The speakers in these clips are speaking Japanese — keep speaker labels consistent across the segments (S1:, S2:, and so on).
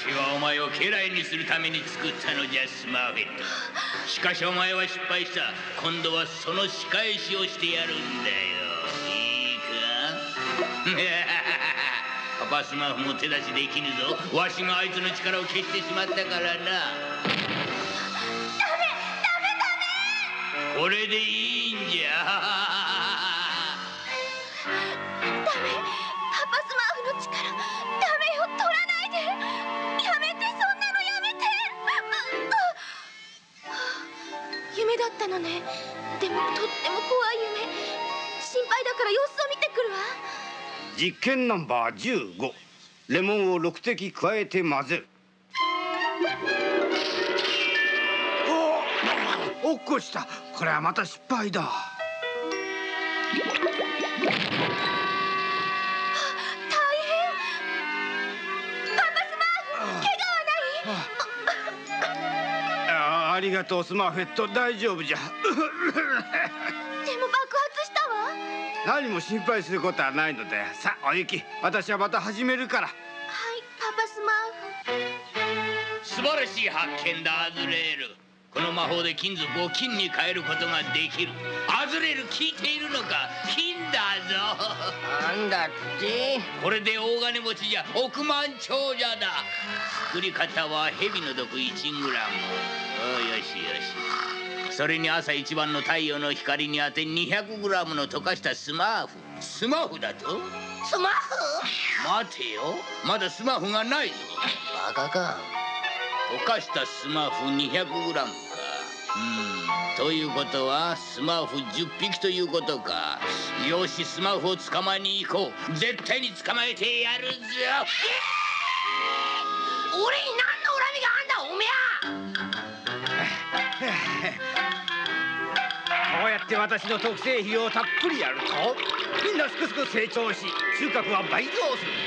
S1: はお前を家来にするために作ったのじゃ、スマーフェット。しかしお前は失敗した。今度はその仕返しをしてやるんだよ。いいか？パパスマーフも手出しできぬぞ。わしがあいつの力を消してしまったからな。ダメこれでいいんじゃ。
S2: ダメ、パパスマーフの力。ダメよ、取らないで。やめて、そんなのやめて。夢だったのね。でもとっても怖い夢。心配だから様子を見てくるわ。
S3: 実験ナンバー15、レモンを6滴加えて混ぜる。落っこちた。これはまた失敗だ。ありがとうスマーフェット、大丈夫じゃ。でも爆
S2: 発したわ。
S3: 何も心配することはないのだよ。さあおゆき、私はまた始めるから。
S2: はい、パパスマー
S1: フ。素晴らしい発見だ、アズレール。この魔法で金属を金に変えることができる。アズレール、聞いているのか？金だぞ。
S4: なんだって？
S1: これで大金持ちじゃ、億万長者だ。作り方は蛇の毒1グラム。よしよし。それに朝一番の太陽の光に当て200グラムの溶かしたスマーフ。スマーフだと？
S4: スマーフ？
S1: 待てよ、まだスマーフがないぞ。
S4: バカか。
S1: 溶かしたスマーフ200グラムか。ということはスマーフ10匹ということか。よし、スマーフを捕まえに行こう。絶対に捕まえてやるぞ。
S4: 俺に何の恨みがあんだ、おめ
S3: こうやって私の特製費をたっぷりやるとみんなすくすく成長し、収穫は倍増する。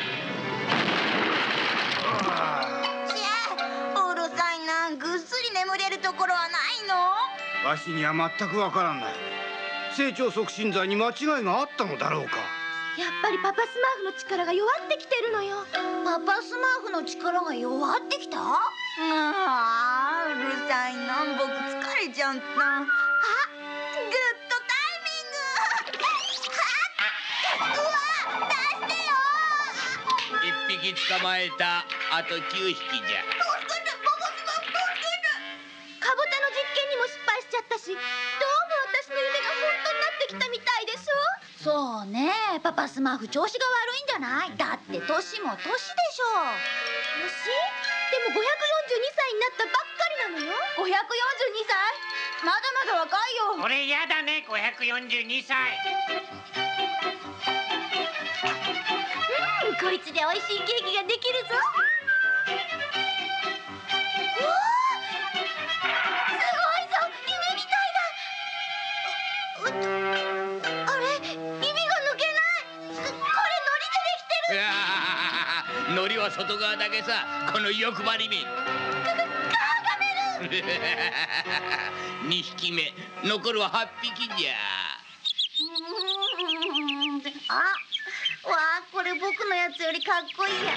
S2: うるさいな。ぐっすり眠れるところはないの？
S3: わしには全くわからない。成長促進剤に間違いがあったのだろうか。
S2: やっぱりパパスマーフの力が弱ってきてるのよ。パパスマーフの力が弱ってきた？うるさいな。僕疲れちゃった。あ、グッドタイミング。うわ、出してよ。
S1: 1匹捕まえた。あと9匹じゃ。
S2: カボタの実験にも失敗しちゃったし、どうも私の夢が本当になってきたみたいでしょ。そうね、パパスマーフ調子が悪いんじゃない？だって年も年でしょ。年？でも542歳になったばっかりなのよ。542歳？まだまだ若いよ。
S5: これやだね、542歳。
S2: こいつで美味しいケーキができるぞ。
S1: 海苔は外側だけさ、この欲張りめ。2匹目、残るは8匹じゃ。
S2: これ僕のやつよりかっこいいや。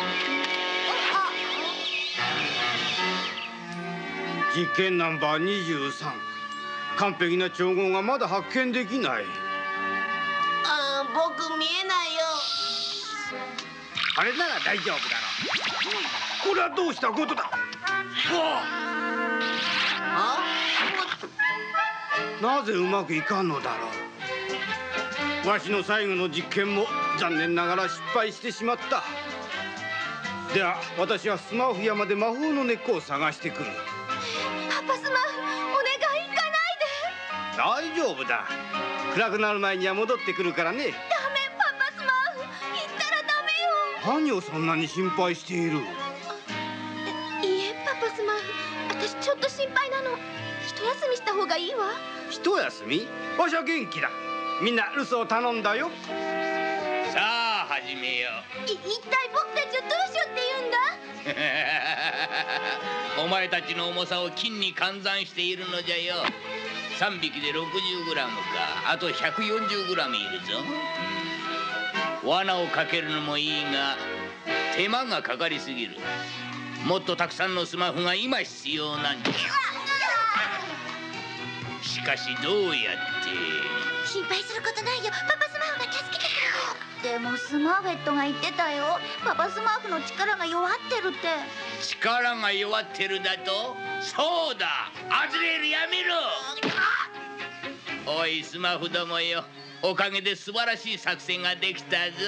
S3: 実験ナンバー23、完璧な調合がまだ発見できない。
S4: 僕見えないよ。
S3: あれなら大丈夫だろう。これはどうしたことだ。なぜうまくいかんのだろう。わしの最後の実験も残念ながら失敗してしまった。では私はスマーフ山で魔法の根っこを探してくる。
S2: パパスマーフ、お願い行かない
S3: で。大丈夫だ。暗くなる前には戻ってくるからね。
S2: ダメ、パパスマーフ、行ったらダメよ。
S3: 何をそんなに心配している？
S2: いいえ、パパスマーフ、私ちょっと心配なの。一休みした方がいいわ。
S3: 一休み？わしは元気だ。みんな留守を頼んだよ。
S1: さあ始めよう。
S2: 一体僕たちをどうしようって言うんだ？
S1: お前たちの重さを金に換算しているのじゃよ。3匹で60グラムか。あと140グラムいるぞ。罠をかけるのもいいが手間がかかりすぎる。 もっとたくさんのスマホが今必要なんじゃ。しかしどうやって。
S2: 心配することないよ。パパスマーフが助けてくれるよ。でもスマーフェットが言ってたよ。パパスマーフの力が弱ってるって。
S1: 力が弱ってるだと。そうだ、アズレールやめろ。おいスマホどもよ、おかげで素晴らしい作戦ができたぞ。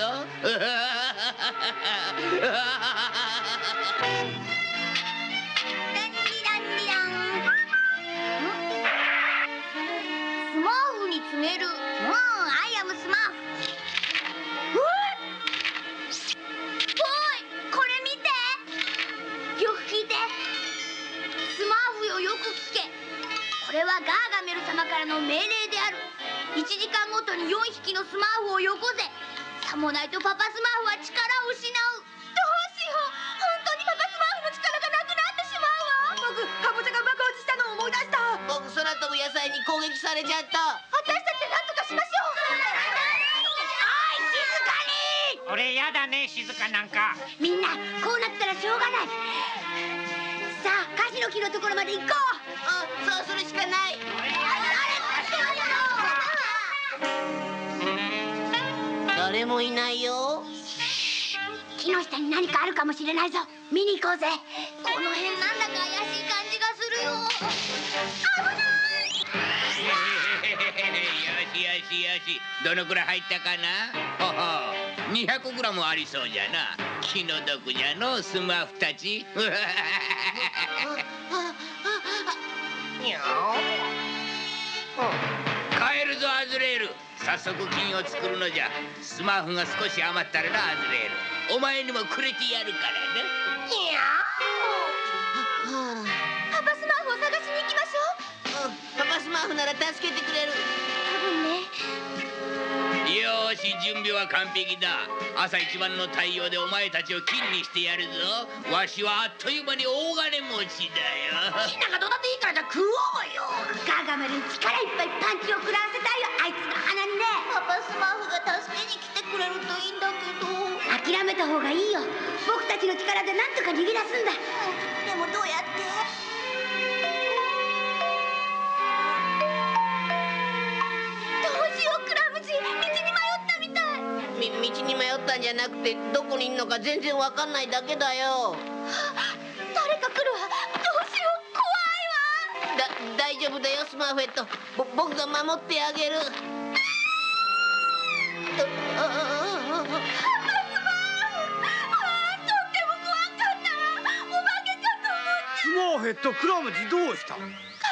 S2: スマーフに告げる。アイアムスマーフ。おい、これ見て。よく聞いて。スマーフよ、よく聞け。これはガーガメル様からの命令である。1時間ごとに4匹のスマーフをよこせ。さもないとパパスマーフは力を失う。どうしよう。本当にパパスマーフの力がなくなってしまうわ。
S6: 僕、カボチャが爆発したのを思い出した。
S4: 僕、空飛ぶ野菜に攻撃されちゃった。
S2: 私たちで何とかしましょう。
S5: 俺やだね、静かなんか。
S2: みんなこうなったらしょうがない。さあカシの木のところまで行こう。
S4: そうするしかない。誰もいないよ。
S2: 木の下に何かあるかもしれないぞ。見に行こうぜ。この辺なんだか怪しい感じがするよ。危ない。
S1: よしよし、どのくらい入ったかな。ほほ、200グラムありそうじゃな。気の毒じゃのスマフたち。帰るぞアズレール。早速金を作るのじゃ。スマホが少し余ったらなアズレール、お前にもくれてやるからな。
S2: パパスマーフを探しに行きましょう。
S4: パパスマーフなら助けてくれる。
S2: 多分ね。
S1: よーし、準備は完璧だ。朝一番の太陽でお前たちを金にしてやるぞ。わしはあっという間に大金持ちだよ。
S4: みんながどうだっていいからじゃ食おうよ。
S2: ガーガメルに力いっぱいパンチを食らわせたいよ。あいつの鼻にね。パパスマーフが助けに来てくれるといいんだけど。諦めた方がいいよ。僕たちの力でなんとか逃げ出すんだ。でもどうやって。どうしようクラムジー、道に迷ったみたい。
S4: 道に迷ったんじゃなくて、どこにいるのか全然わかんないだけだよ。
S2: 誰か来るわ。どうしよう、怖いわ。
S4: 大丈夫だよスマーフェット。僕が守ってあげる。
S3: スマーフェット、クラムジどうした。
S2: ガーガメルがみんなを網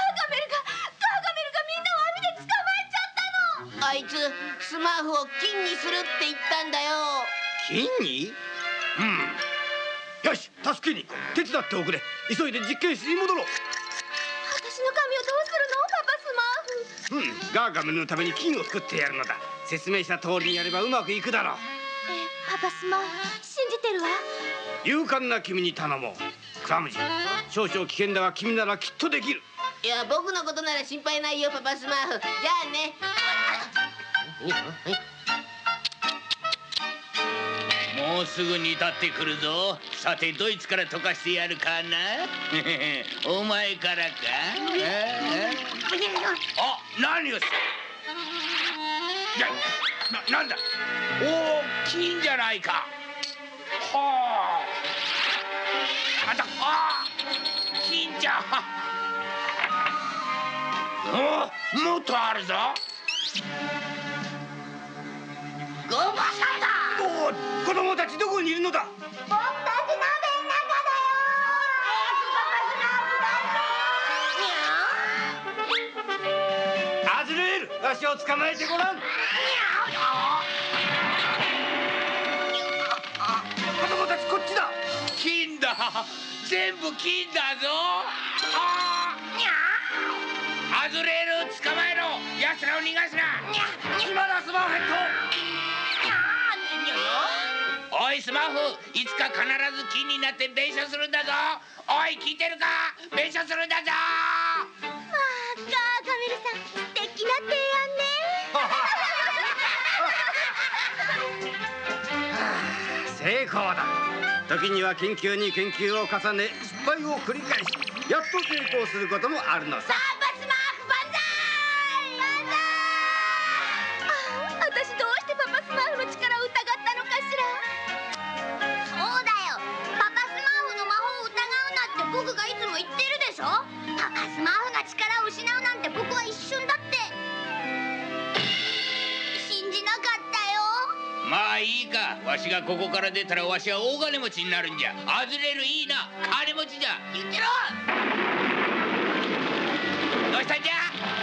S2: で捕まえちゃったの。
S4: あいつスマーフを金にするって言ったんだよ。
S3: 金に。よし、助けに行こう。手伝っておくれ。急いで実験室に戻ろう。
S2: 私の髪をどうするのパパスマーフ。
S3: ガーガメルのために金を作ってやるのだ。説明した通りにやればうまくいくだろう。
S2: パパスマーフ信じてるわ。
S3: 勇敢な君に頼もう。クラムジー、少々危険だが君ならきっとできる。
S4: いや、僕のことなら心配ないよパパスマーフ。じゃあね。
S1: もうすぐに立ってくるぞ。さてドイツから溶かしてやるかな。お前からか。あ、何をする。なんだ。おお、金じゃないか。はあ。金じゃ。もっとあるぞ。
S4: ごばさんだ。
S3: おお、子供たちどこにいるのだ。
S2: 僕たち鍋の中だよ。
S3: アズレール、わしを捕まえてごらん。子供たちこっちだ。
S1: 金だ。全部金だぞ。アズレール捕まえろ。奴らを逃がすな。
S3: 今だスマーフェット。
S1: おいスマホ、いつか必ず金になって弁償するんだぞ。おい聞いてるか。弁償するんだぞ。
S2: まあガーガメルさん、素敵な提案ね。
S3: 成功だ。 時には研究に研究を重ね失敗を繰り返しやっと成功することもあるのさ。
S2: パパスマーフ万歳！私どうしてパパスマーフの力を疑ったのかしら。そうだよ、パパスマーフの魔法を疑うなって僕がいつも言ってるでしょ。パパスマーフが力を失うなんて僕は一瞬だって信じなかったよ。
S1: まあいいか、わしがここから出たらわしは大金持ちになるんじゃ。あずれるいいな、金持ちじゃ。言ってろ。どうしたんじゃ。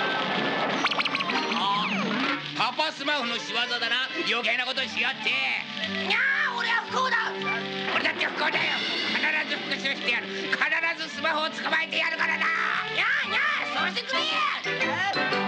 S1: パパスマーフの仕業だな。余計なことしやって。
S4: にゃあ、俺は不幸だ。
S1: 俺だって不幸だよ。必ず復讐してやる。必ずスマホを捕まえてやるからな。
S4: にゃあにゃあ、そうしてくれ。